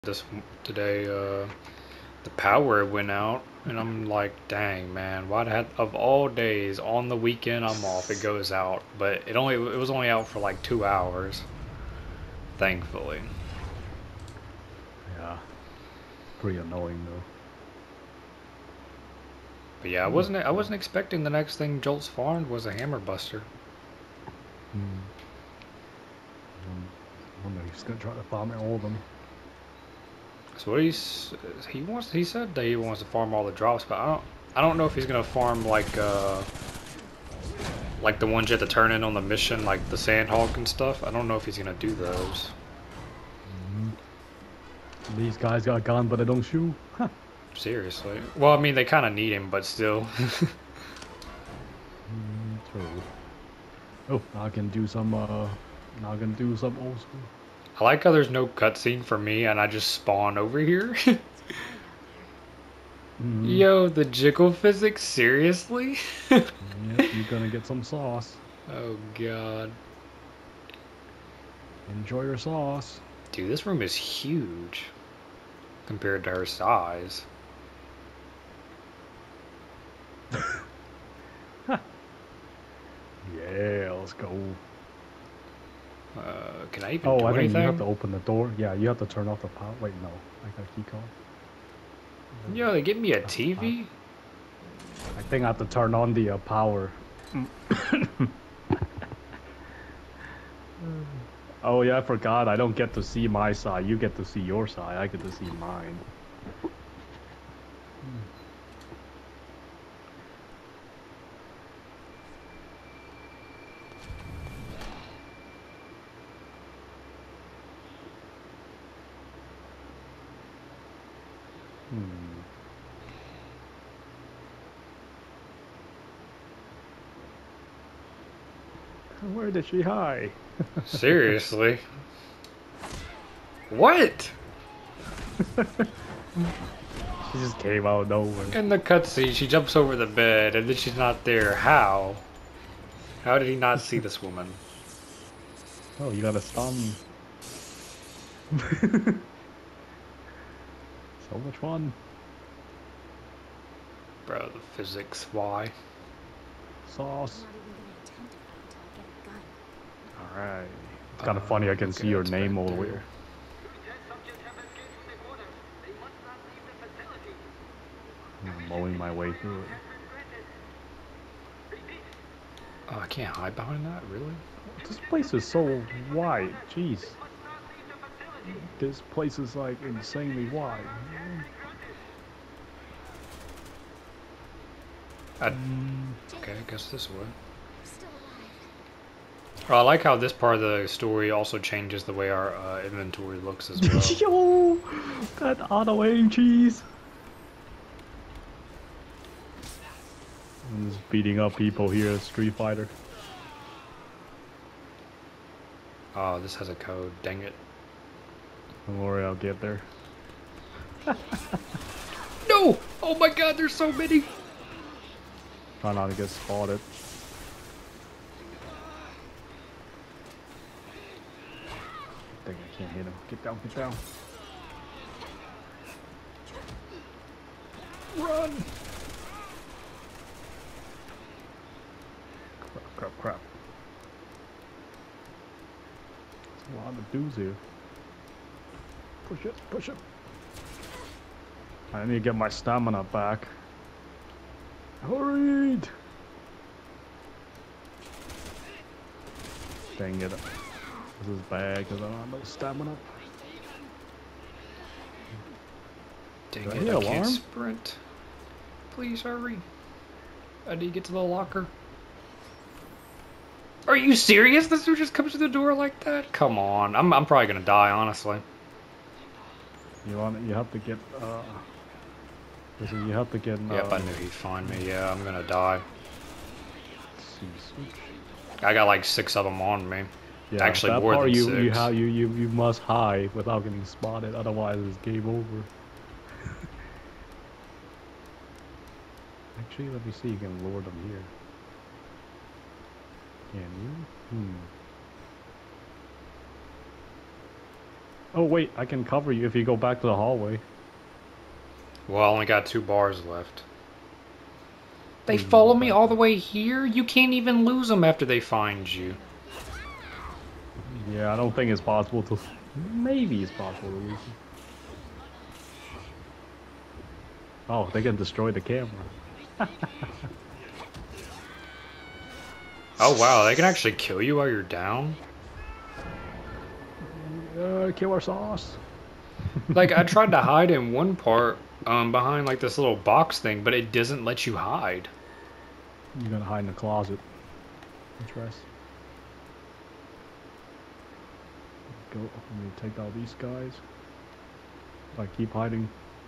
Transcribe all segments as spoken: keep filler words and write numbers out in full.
this today. Uh, the power went out, and I'm like, dang man, why the heck of all days on the weekend I'm off it goes out, but it only it was only out for like two hours, thankfully. Yeah, pretty annoying though. But yeah, I wasn't I wasn't expecting the next thing Jolt's farmed was a hammer buster. Hmm. I wonder if he's gonna try to farm all of them. So what he's he wants he said that he wants to farm all the drops, but I don't I don't know if he's gonna farm like uh like the ones you have to turn in on the mission, like the Sandhawk and stuff. I don't know if he's gonna do those. Mm. These guys got gun, but they don't shoot. Seriously. Well, I mean, they kind of need him, but still. mm, true. Oh, now I can do some. Uh, now I can do some old school. I like how there's no cutscene for me, and I just spawn over here. Mm. Yo, the jiggle physics? Seriously? Yep, you're gonna get some sauce. Oh god. Enjoy your sauce. Dude, this room is huge compared to her size. Yeah, let's go. Uh, can I even oh, do I think anything? you have to open the door. Yeah, you have to turn off the power. Wait, no, I got a key card. Yo, they give me a T V? I think I have to turn on the uh, power. Oh yeah, I forgot. I don't get to see my side. You get to see your side. I get to see mine. Hmm. Where did she hide? Seriously? What? She just came out of nowhere. In the cutscene, she jumps over the bed, and then she's not there. How? How did he not see this woman? Oh, you got a stun. So much fun. Bro, the physics, why? Sauce. Alright. It's kind of Uh, funny I can okay, see your that's name back all the way. there. I'm mowing my way through it. Oh, I can't hide behind that? Really? This place is so wide. Jeez. This place is like insanely wide. I, okay, I guess this way. Oh, I like how this part of the story also changes the way our uh, inventory looks as well. Yo! That auto aim cheese! I'm just beating up people here at Street Fighter. Oh, this has a code. Dang it. Don't worry, I'll get there. No! Oh my god, there's so many! Try not to get spotted. Dang, I can't hit him. Get down, get down. Run! Crap, crap, crap. There's a lot of dudes here. Push it, push it. I need to get my stamina back. Hurry! Dang it. This is bad because I don't have no stamina. Dang Did I it, hear I an can't alarm? sprint. Please hurry. I need to get to the locker. Are you serious? This dude just comes to the door like that? Come on. I'm, I'm probably gonna die, honestly. You want? You have to get. Uh, listen, you have to get. Uh, Yep, I knew he'd find me. Yeah, I'm gonna die. see, switch. I got like six of them on me. Yeah, Actually, that more part than you six. you have you you you must hide without getting spotted. Otherwise, it's game over. Actually, let me see. You can lure them here. Can you? Hmm. Oh wait, I can cover you if you go back to the hallway. Well, I only got two bars left. They Oh, you can follow go me back all the there. way here? You can't even lose them after they find you. Yeah, I don't think it's possible to. Maybe it's possible to lose them. Oh, they can destroy the camera. Oh wow, they can actually kill you while you're down? Uh, kill our sauce. Like, I tried to hide in one part um, behind like this little box thing, but it doesn't let you hide. You're gonna hide in the closet. Interest. Go. Let me take out these guys. If I keep hiding.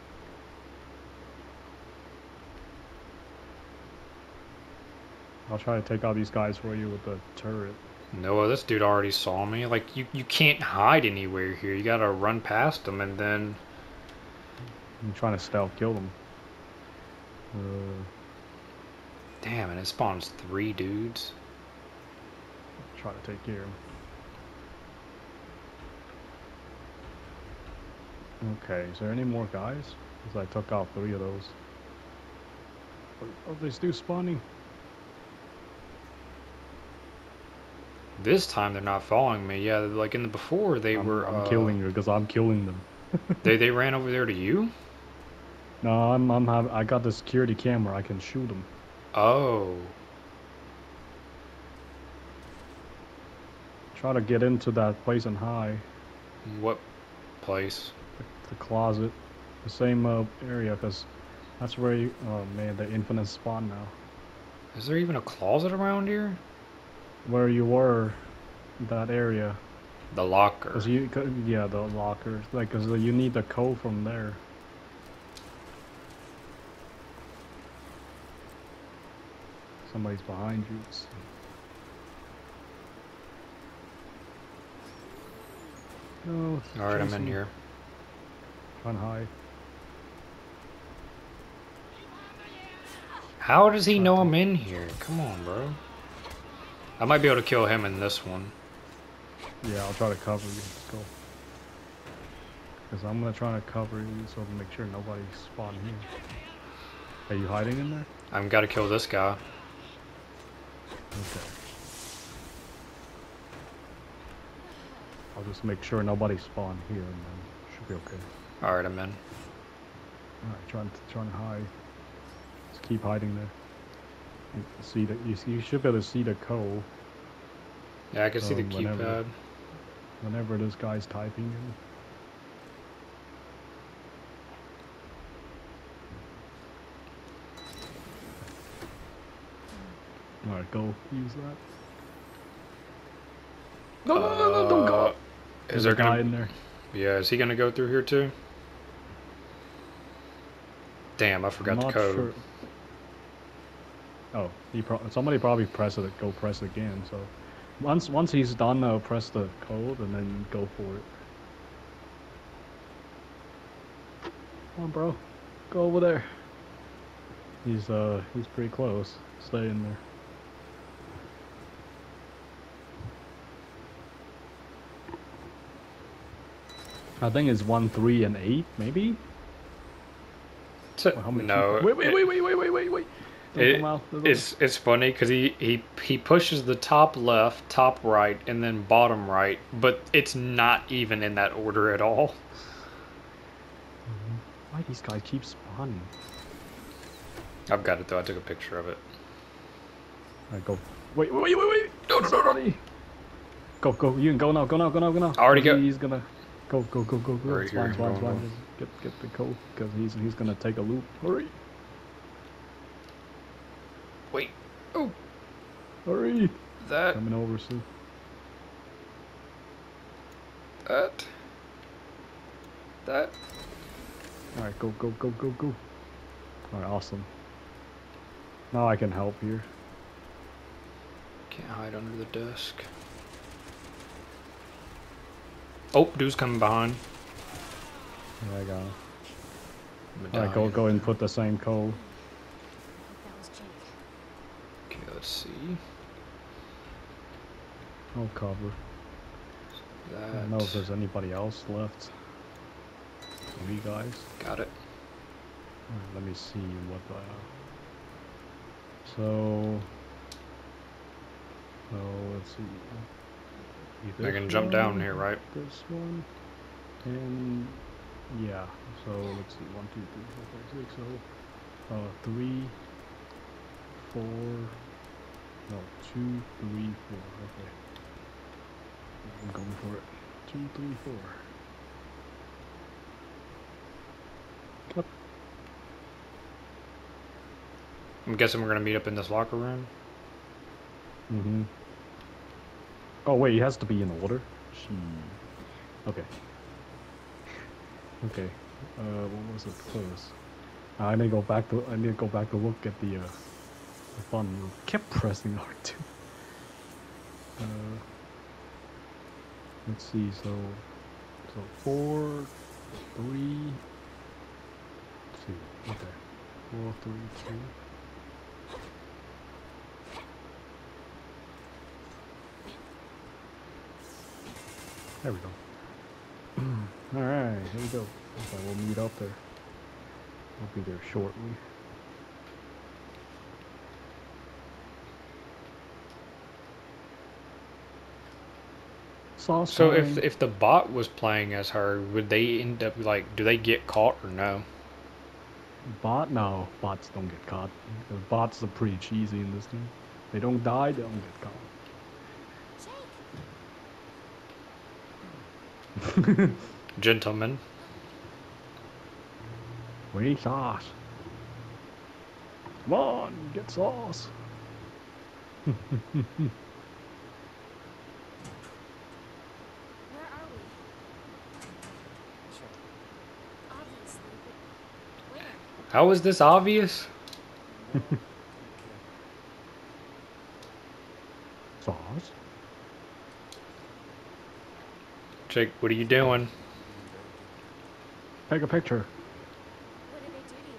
I'll try to take out these guys for you with the turret. No, this dude already saw me. Like, you, you can't hide anywhere here. You gotta run past them and then... I'm trying to stealth kill them. Uh, Damn, and it spawns three dudes. try to take care of them. Okay, is there any more guys? Because I took out three of those. Are they still spawning? This time they're not following me. Yeah, like in the before they I'm, were... I'm uh, killing you because I'm killing them. They, they ran over there to you? No, I'm, I'm have, I got the security camera. I can shoot them. Oh. Try to get into that place and hide. What place? The, the closet. The same uh, area because that's where you... Oh man, the infinite spawn now. Is there even a closet around here? Where you were, that area. The locker. Cause you, cause, yeah, the locker. Like, cause you need the code from there. Somebody's behind you. No. Alright, I'm in here. Try and hide. How does he know I'm in here? Come on, bro. I might be able to kill him in this one. Yeah, I'll try to cover you. Let's go. Cause I'm gonna try to cover you so to make sure nobody spawn here. Are you hiding in there? I've got to kill this guy. Okay. I'll just make sure nobody spawn here and then should be okay. Alright, I'm in. Alright, trying to trying to hide. Just keep hiding there. You can see that you, you should be able to see the code Yeah, I can see the Um, whenever. keypad. whenever this guy's typing in. Alright, go use that. No, no, no, no, don't go. Uh, There's Is there a guy gonna? in there? Yeah, is he gonna go through here too? Damn, I forgot I'm the not code. sure. Oh, he pro somebody probably press it. Go press it again. So once once he's done, uh, press the code and then go for it. Come on, bro. Go over there. He's uh he's pretty close. Stay in there. I think it's one, three, and eight, maybe. T- Well, how many no, people- Wait, wait, it- wait, wait, wait, wait, wait, wait. Don't It, come out. Don't- it's it's funny because he, he he pushes the top left, top right, and then bottom right, but it's not even in that order at all. Why these guys keep spawning? I've got it though. I took a picture of it. Alright, go. Wait, wait, wait, wait, wait. No, no, no, no. Go, go. You can go now. Go now. Go now. Go now. I already go. He's gonna go, go, go, go, go. Right It's here, fine, it's fine, it's go, fine. go. Just get, get the code because he's he's gonna take a loop. Hurry, Wait. Oh, hurry. that Coming over soon. that that. All right, go, go, go, go, go. All right, awesome. Now I can help here. Can't hide under the desk. Oh, dude's coming behind. There I go. I'm All right, go, go and put the same code. That was Jake. Okay, let's see. I'll cover. I don't know if That. there's anybody else left. Three guys. Got it. Alright, let me see what the. So. So let's see. I This can jump down one, here, right? this one, and yeah. So let's see. One, two, three, four, five, six. So, uh, three, four. No, two, three, four. Okay. I'm going for it. Two, three, four. Up. I'm guessing we're gonna meet up in this locker room. Mm-hmm. Oh wait, it has to be in order. She. Okay. Okay. Uh, what was it first? I need to go back to. I need to go back to look at the uh, the fun. We kept pressing R two. Uh, let's see. So, so four, three, two. Okay. Four, three, two. There we go. Alright, here we go. Okay, we'll meet up there. I'll be there shortly. Sauce So time. if if the bot was playing as her, would they end up like? Do they get caught or no? Bot? No, bots don't get caught. The bots are pretty cheesy in this game. They don't die, they don't get caught. Gentlemen. We need sauce. Come on, get sauce. Where are we? Obviously, but where? How is this obvious? Sauce? Jake, what are you doing? Take a picture. What did they do to you?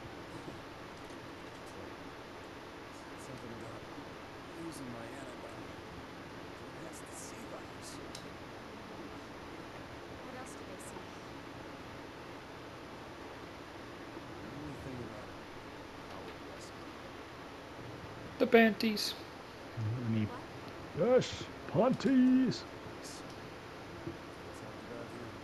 Something about losing my antibody. That's the C virus. What else did they see? The only thing about Howard West. The panties. Any... What? Yes, panties. What's talked about him?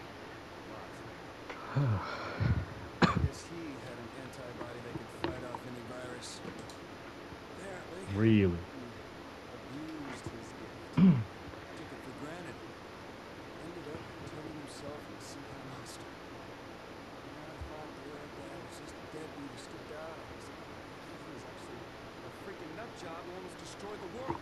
I guess he had an antibody that could fight off any virus. Apparently, Really? he abused his gift. Took it for granted. Ended up turning himself into some kind of monster. And I thought the other guy was just a deadbeat who skipped out. I was, he was actually a freaking nut job who almost destroyed the world.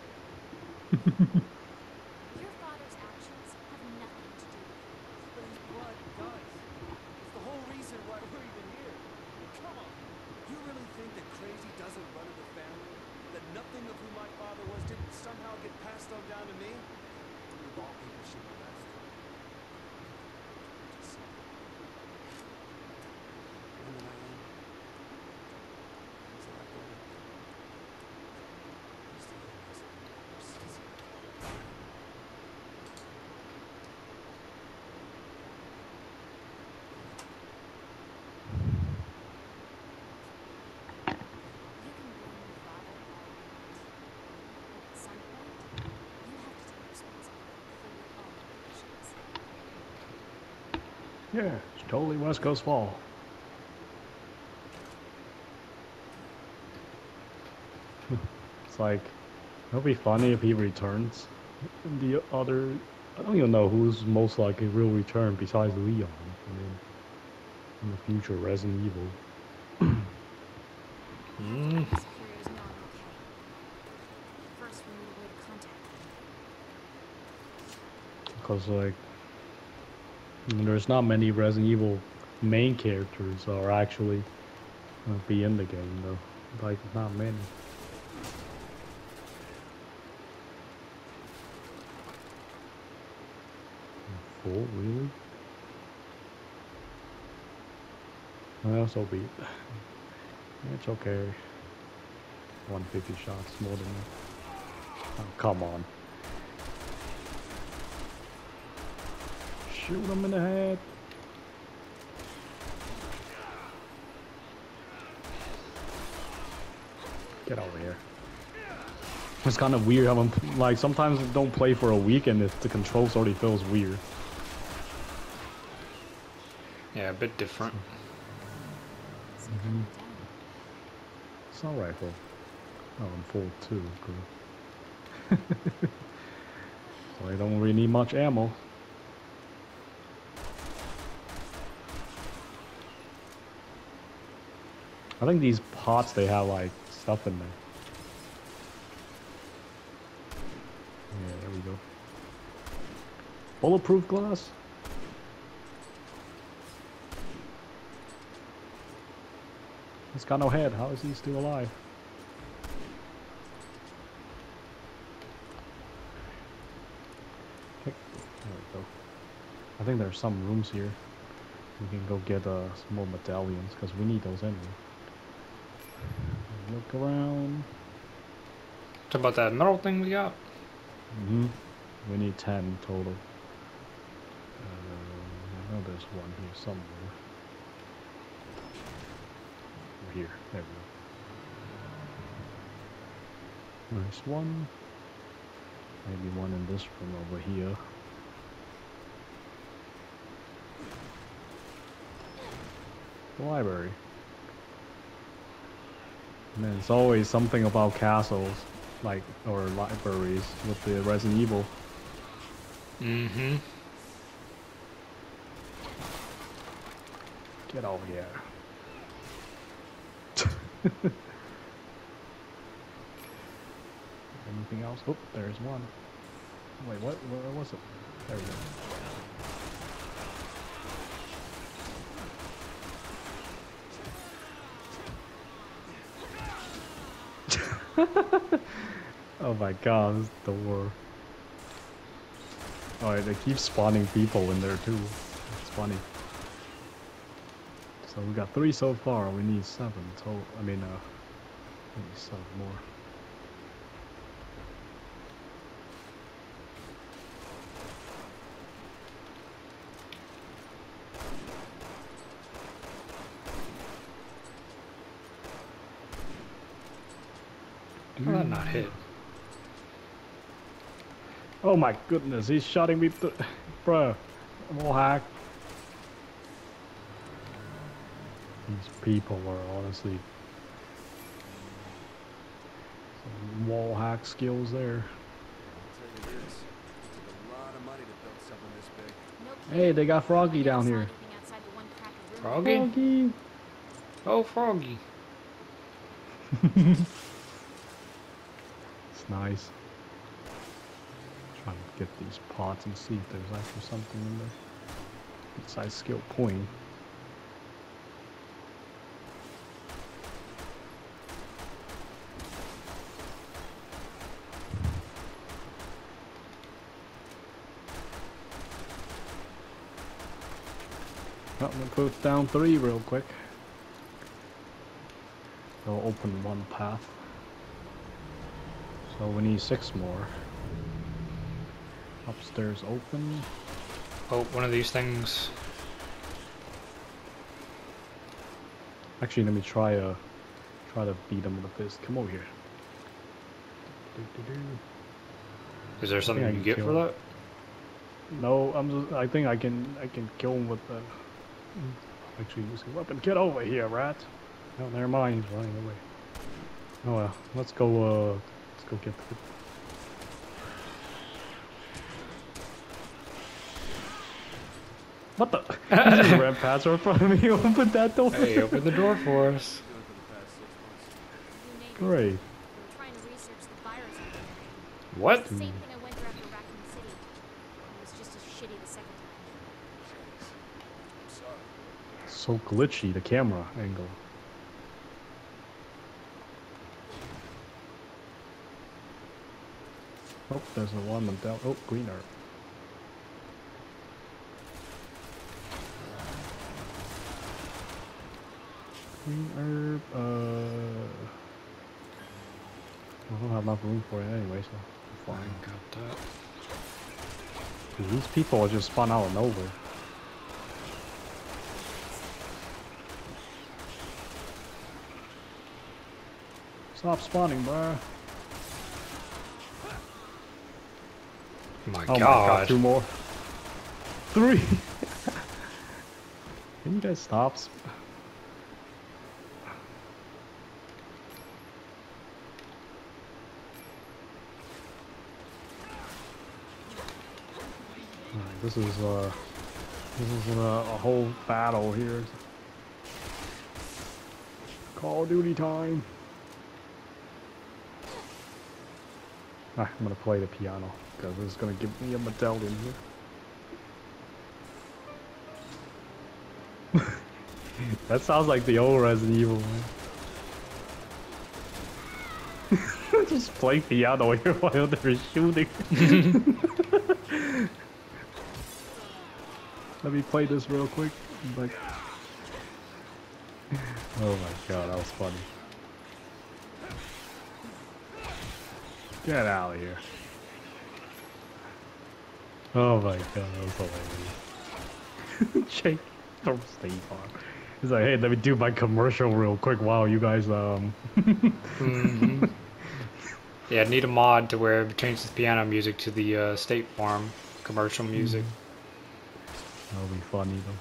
Your father's actions have nothing to do with it. But his blood does. It's the whole reason why we're even here. Come on. You really think that crazy doesn't run in the family? That nothing of who my father was didn't somehow get passed on down to me? You of all people should know that's true. Just saying. And then I am. Until I go. He's the youngest. Since You can blame your father all you want. But at some point, you have to take responsibility for your own actions. Yeah, it's totally West Coast fall. It's like, it'll be funny if he returns. And the other, I don't even know who's most likely will return besides Leon. I mean, in the future, Resident Evil. Mm. Superiors know I'm okay. First, we need a way to contact them. Because, like, there's not many Resident Evil main characters are actually gonna be in the game, though. Like, not many. Full, really? Well, so be it. It's okay. one hundred fifty shots more than me. Oh, come on. Shoot him in the head. Get over here. It's kind of weird how I'm like sometimes I don't play for a week and it, the controls already feels weird. Yeah, a bit different. Mm-hmm. It's not rifle. Oh, I'm full too. Cool. So I don't really need much ammo. I think these pots they have like stuff in there. Yeah, there we go. Bulletproof glass. He's got no head. How is he still alive? Okay, there we go. I think there's some rooms here. We can go get uh, some more medallions because we need those anyway. Look around. Talk about that metal thing we got. Mm-hmm. We need ten total. Uh, I know there's one here somewhere. Over here. There we go. There's one. Maybe one in this room over here. The library. Man, it's always something about castles, like, or libraries with the Resident Evil. Mm-hmm. Get over here. Anything else? Oh, there's one. Wait, what? Where was it? There we go. Oh my god, this door. Alright, they keep spawning people in there too. It's funny. So we got three so far, we need seven total. I mean, uh, we need seven more. How did that not hit? Oh my goodness, he's shooting me th- bruh. I'm all hacked. These people are honestly some wall hack skills there. I'll tell you this, it took a lot of money to build something this big. No Hey, they got kidding. Froggy I never down saw here. anything outside the one crappy room. Froggy? Froggy. Oh, Froggy. It's nice. Trying to get these pots and see if there's actually something in there. Besides skill point. Oh, I'm gonna put down three real quick. I'll open one path. So we need six more. Upstairs open. Oh, one of these things. Actually, let me try uh try to beat them with this. Come over here. Do-do-do. Is there something I you can get kill for him. that? No, I'm just. I think I can. I can kill him with the. Actually, use a weapon. Get over here, rat. No, never mind. He's running away. Oh well. Let's go. Uh, let's go get the. What the? There's a red patch in front of me. Open that door. Hey, open the door for us. Doing for the past six months. You name it. Great. We were trying to research the virus on the What? Same thing I went through after Raccoon City. It was just as shitty the second time. I'm sorry. So glitchy, the camera angle. Oh, there's a one down. Oh, green herb. Green herb. Uh, I don't have enough room for it anyway, so I'm I fine. got that. Dude, these people are just spawn out of nowhere. Stop spawning, bruh. My Oh my god, god. two more. Three! Can you guys stop? sp- Alright, this is uh this is a, a whole battle here. Call of Duty time. Ah, I'm gonna play the piano because this is gonna give me a medallion here. That sounds like the old Resident Evil, man. Just play piano here while they're shooting. Let me play this real quick. Like, oh my god, that was funny. Get out of here. Oh my god, that was hilarious. Jake from State Farm. He's like, hey, let me do my commercial real quick while you guys, um... Mm-hmm. Yeah, I need a mod to where it changes the piano music to the uh, State Farm commercial music. That'll be funny though.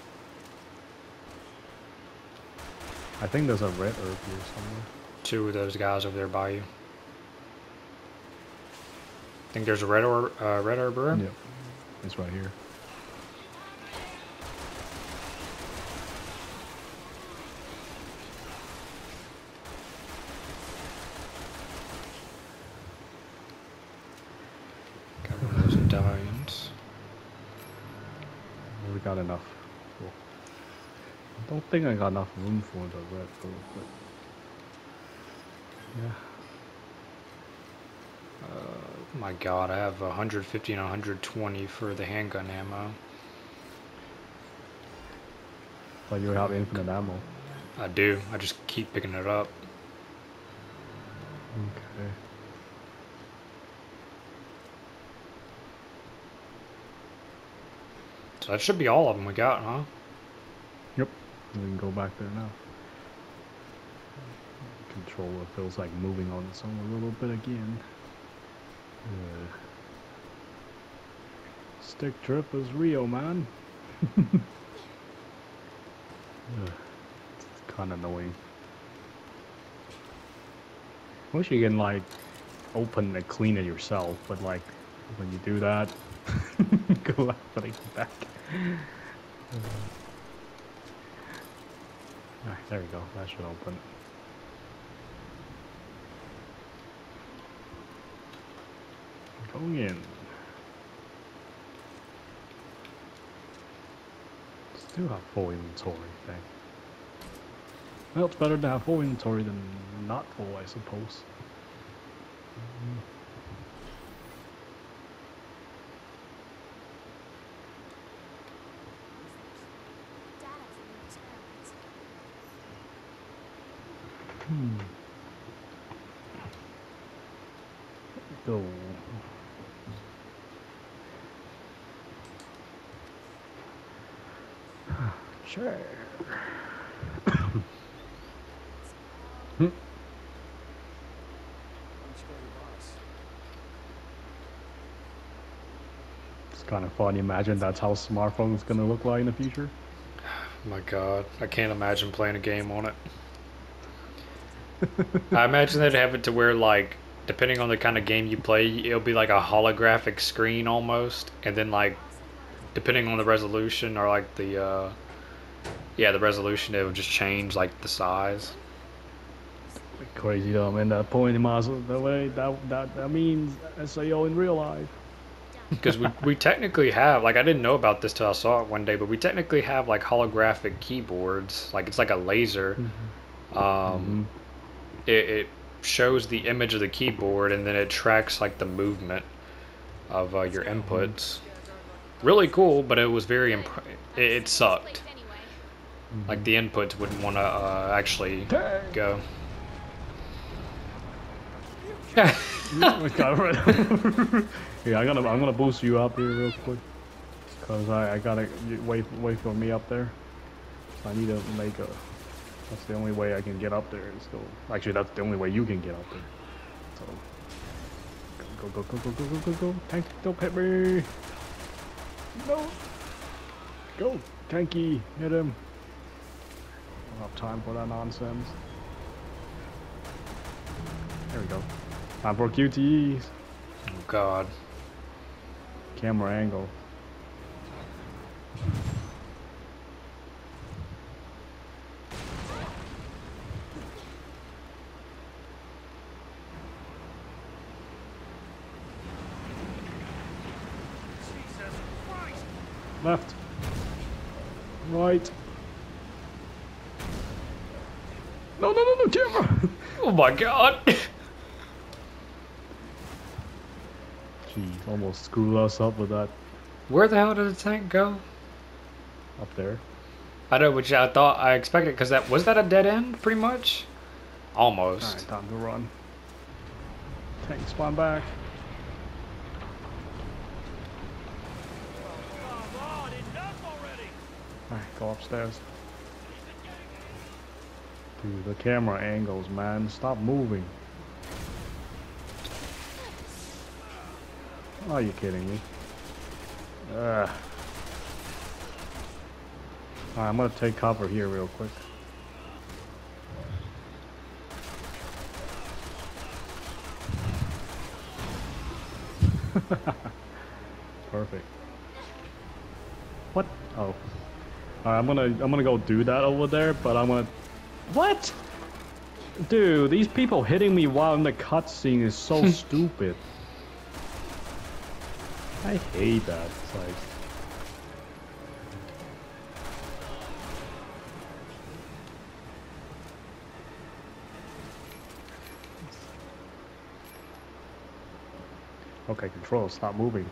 I think there's a red herb here somewhere. Two of those guys over there by you. Think there's a red or uh, red herb herb? Yep, it's right here. Got one of those medallions. We got enough. Cool. I don't think I got enough room for the red herb, but yeah. Uh, my god, I have one hundred fifty and one hundred twenty for the handgun ammo. But you have infinite ammo. I do. I just keep picking it up. Okay. So that should be all of them we got, huh? Yep. We can go back there now. Controller feels like moving on its own a little bit again. Uh, stick trip is real, man. uh, it's kind of annoying. Wish you can like open and clean it yourself, but like when you do that, go out and get back. Uh, Alright, there we go. That should open. Going in. Still have full inventory thing. Well, it's better to have full inventory than not full, I suppose. Mm. Data from your experiments. Hmm. Go. Sure. Hmm. It's kind of fun. Imagine that's how smartphone's gonna look like in the future. My god, I can't imagine playing a game on it. I imagine they'd have it to where, like, depending on the kind of game you play, it'll be like a holographic screen almost, and then like, depending on the resolution or like the, uh, yeah, the resolution, it will just change like the size. Crazy though, man. That point in Mazel, the way that that that means S A O in real life. Because we we technically have, like, I didn't know about this till I saw it one day, but we technically have like holographic keyboards. Like, it's like a laser. Mm-hmm. Um, Mm-hmm. it, it shows the image of the keyboard, and then it tracks like the movement of uh, your inputs. Really cool, but it was very imp- it, it sucked. Mm-hmm. Like, the inputs wouldn't want to uh, actually go. Yeah, I'm gonna I'm gonna boost you up here real quick, cause I I gotta you wait wait for me up there. So I need to make a That's the only way I can get up there. Is go. Actually, that's the only way you can get up there. So go go go go go go go go. Tank, don't hit me. No. Go, Tanky, hit him. I don't have time for that nonsense. There we go. Time for Q T Es. Oh God. Camera angle. Left. Right. No, no, no, no, camera! Oh my God. Jeez, almost screwed us up with that Where the hell did the tank go? up there. I know, which I thought I expected, because that was that a dead end, pretty much. Almost. Alright, time to run. Tank spawn back. Alright, go upstairs. Dude, the camera angles, man. Stop moving. Are you kidding me? Ugh. Alright, I'm gonna take cover here real quick. Perfect. What? Oh. Alright, I'm gonna I'm gonna go do that over there, but I'm gonna What? Dude, these people hitting me while in the cutscene is so stupid. I hate that. It's like Okay, control, stop moving.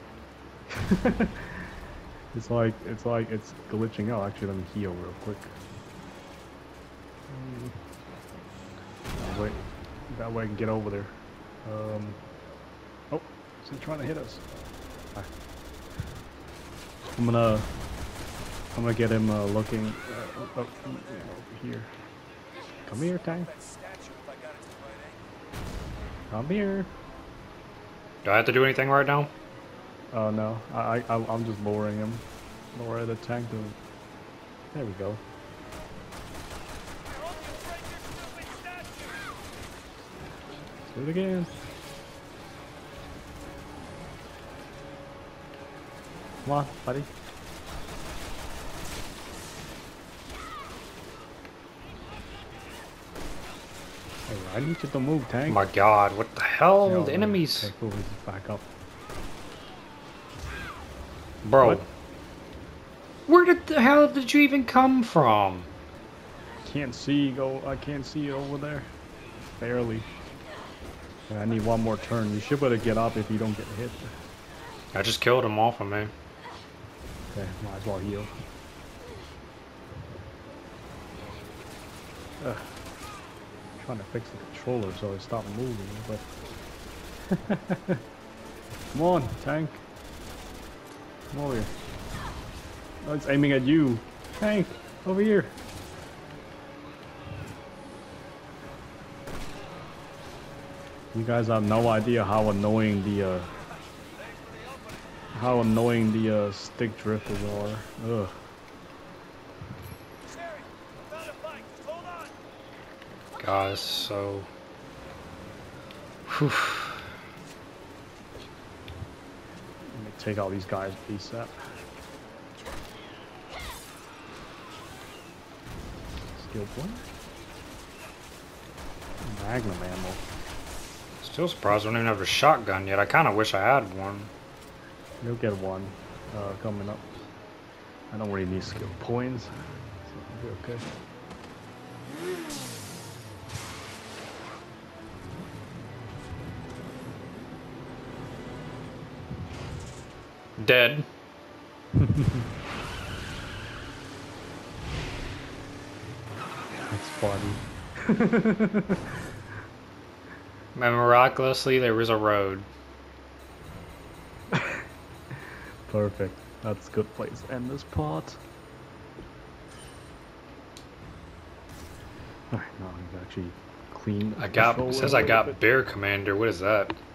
It's like it's like it's glitching out. Actually, let me heal real quick. Mm. Wait, that way I can get over there. Um. Oh, is he trying to hit us? Hi. I'm gonna I'm gonna get him uh, looking uh, oh, oh, over here. Come here, Tank. Come here. Do I have to do anything right now? Oh no, I, I I'm just lowering him. Lower the tank to. There we go. Do it again. Come on, buddy. Hey, I need you to move, Oh tank. my God, what the hell? Yo, The enemies. Okay, cool, he's back up. Bro. What? Where did the hell did you even come from? Can't see. Go. I can't see over there. Barely. Yeah, I need one more turn. You should better get up if you don't get hit. I just killed him off of me. Okay, might as well heal. Ugh. Trying to fix the controller so it stopped moving, but come on, tank. Come over here. Oh, it's aiming at you. Tank, over here. You guys have no idea how annoying the uh, how annoying the uh, stick drifters are. Ugh. God, it's so. Whew. Let me take all these guys ASAP. Skill point. Magnum ammo. Still surprised I don't even have a shotgun yet. I kind of wish I had one. You'll get one uh, coming up. I don't really need skill points, so it'll be okay. Dead. That's funny. And miraculously, there was a road. Perfect. That's a good place to end this part. Alright, now I've actually cleaned I the got controller says a I little got bit. Bear Commander. What is that?